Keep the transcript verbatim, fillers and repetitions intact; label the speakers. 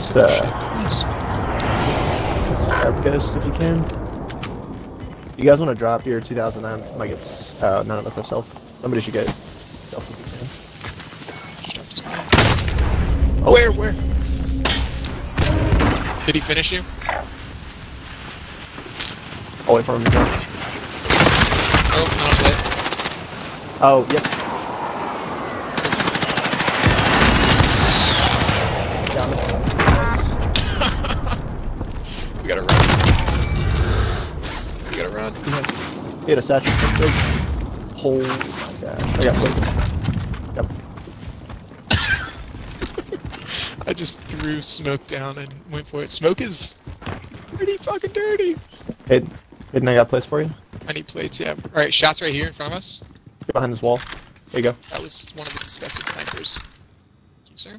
Speaker 1: The
Speaker 2: Nice.
Speaker 1: Grab Ghost if you can. You guys want to drop your two thousand nine? Might get s- uh, none of us have self. Somebody should get self if you can.
Speaker 2: Oh. Where? Where? Did he finish you?
Speaker 1: I'll wait for him to jump.
Speaker 2: Oh, not on play.
Speaker 1: Oh, yep. Down the
Speaker 2: We gotta run. We gotta run.
Speaker 1: He had a satchel. Holy god. I got plates. Yep.
Speaker 2: I just threw smoke down and went for it. Smoke is pretty fucking dirty.
Speaker 1: Hey, didn't I got plates for you?
Speaker 2: I need plates, yeah. Alright, shots right here in front of us.
Speaker 1: Get behind this wall. There you go.
Speaker 2: That was one of the disgusting snipers.